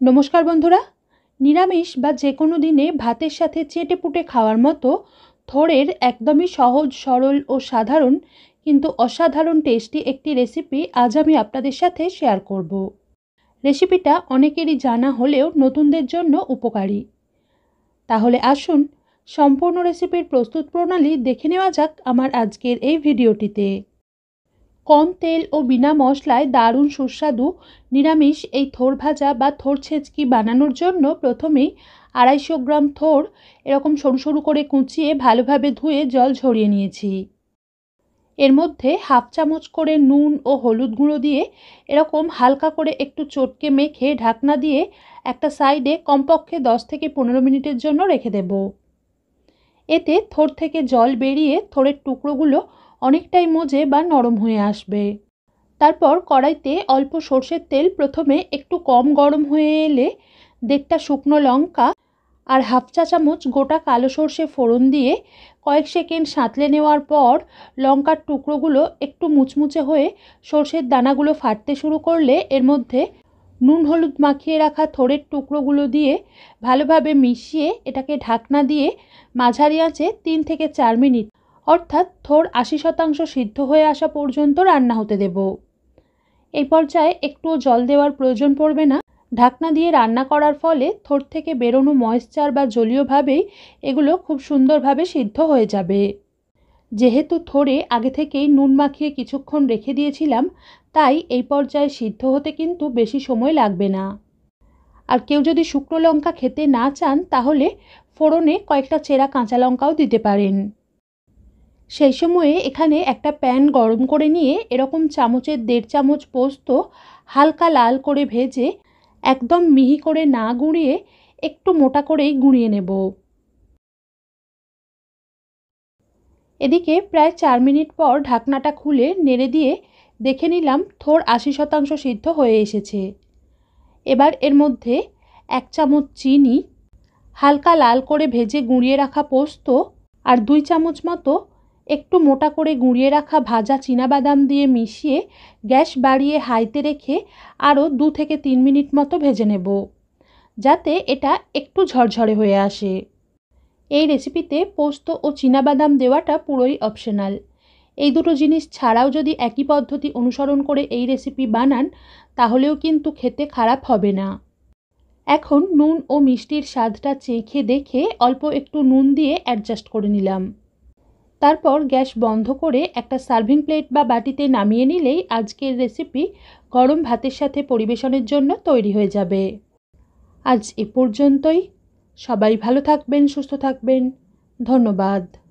নমস্কার বন্ধুরা, নিরামিষ বা যে কোনো দিনে ভাতের সাথে চেটেপুটে খাওয়ার মতো থোড়ের একদমই সহজ সরল ও সাধারণ কিন্তু অসাধারণ টেস্টি একটি রেসিপি আজ আমি আপনাদের সাথে শেয়ার করব। রেসিপিটা অনেকেরই জানা হলেও নতুনদের জন্য উপকারী। তাহলে আসুন সম্পূর্ণ রেসিপির প্রস্তুত প্রণালী দেখে নেওয়া যাক আমার আজকের এই ভিডিওটিতে। কম তেল ও বিনা মশলায় দারুণ সুস্বাদু নিরামিষ এই থোড় ভাজা বা থোড় ছেঁচকি বানানোর জন্য প্রথমেই 250 গ্রাম থোড় এরকম সরু সরু করে কুচিয়ে ভালোভাবে ধুয়ে জল ঝরিয়ে নিয়েছি। এর মধ্যে হাফ চামচ করে নুন ও হলুদ গুঁড়ো দিয়ে এরকম হালকা করে একটু চটকে মেখে ঢাকনা দিয়ে একটা সাইডে কমপক্ষে 10 থেকে 15 মিনিটের জন্য রেখে দেব। এতে থোড় থেকে জল বেরিয়ে থোড়ের টুকরোগুলো অনেকটাই মজে বা নরম হয়ে আসবে। তারপর কড়াইতে অল্প সর্ষের তেল প্রথমে একটু কম গরম হয়ে এলে 1.5টা শুকনো লঙ্কা আর হাফ চা চামচ গোটা কালো সর্ষে ফোড়ন দিয়ে কয়েক সেকেন্ড সাঁতলে নেওয়ার পর লঙ্কার টুকরোগুলো একটু মুচমুচে হয়ে সর্ষের দানাগুলো ফাটতে শুরু করলে এর মধ্যে নুন হলুদ মাখিয়ে রাখা থোড়ের টুকরোগুলো দিয়ে ভালোভাবে মিশিয়ে এটাকে ঢাকনা দিয়ে মাঝারি আঁচে 3 থেকে 4 মিনিট অর্থাৎ থোড় 80% সিদ্ধ হয়ে আসা পর্যন্ত রান্না হতে দেব। এই পর্যায়ে একটুও জল দেওয়ার প্রয়োজন পড়বে না। ঢাকনা দিয়ে রান্না করার ফলে থোড় থেকে বেরোনো ময়েশ্চার বা জলীয়ভাবেই এগুলো খুব সুন্দরভাবে সিদ্ধ হয়ে যাবে। যেহেতু থোড়ে আগে থেকেই নুন মাখিয়ে কিছুক্ষণ রেখে দিয়েছিলাম, তাই এই পর্যায়ে সিদ্ধ হতে কিন্তু বেশি সময় লাগবে না। আর কেউ যদি শুকনো লঙ্কা খেতে না চান তাহলে ফোড়নে কয়েকটা চেরা কাঁচা লঙ্কাও দিতে পারেন। সেই সময়ে এখানে একটা প্যান গরম করে নিয়ে এরকম চামচের 1.5 চামচ পোস্ত হালকা লাল করে ভেজে একদম মিহি করে না গুঁড়িয়ে একটু মোটা করেই গুঁড়িয়ে নেব। এদিকে প্রায় 4 মিনিট পর ঢাকনাটা খুলে নেড়ে দিয়ে দেখে নিলাম থোড় 80% সিদ্ধ হয়ে এসেছে। এবার এর মধ্যে 1 চামচ চিনি, হালকা লাল করে ভেজে গুঁড়িয়ে রাখা পোস্ত আর 2 চামচ মতো একটু মোটা করে গুঁড়িয়ে রাখা ভাজা চীনাবাদাম দিয়ে মিশিয়ে গ্যাস বাড়িয়ে হাইতে রেখে আরও 2 থেকে 3 মিনিট মতো ভেজে নেব, যাতে এটা একটু ঝরঝরে হয়ে আসে। এই রেসিপিতে পোস্ত ও চীনাবাদাম দেওয়াটা পুরোই অপশনাল। এই দুটো জিনিস ছাড়াও যদি একই পদ্ধতি অনুসরণ করে এই রেসিপি বানান তাহলেও কিন্তু খেতে খারাপ হবে না। এখন নুন ও মিষ্টির স্বাদটা চেখে দেখে অল্প একটু নুন দিয়ে অ্যাডজাস্ট করে নিলাম। তারপর গ্যাস বন্ধ করে একটা সার্ভিং প্লেট বা বাটিতে নামিয়ে নিলেই আজকের রেসিপি গরম ভাতের সাথে পরিবেশনের জন্য তৈরি হয়ে যাবে। আজ এ পর্যন্তই। সবাই ভালো থাকবেন, সুস্থ থাকবেন। ধন্যবাদ।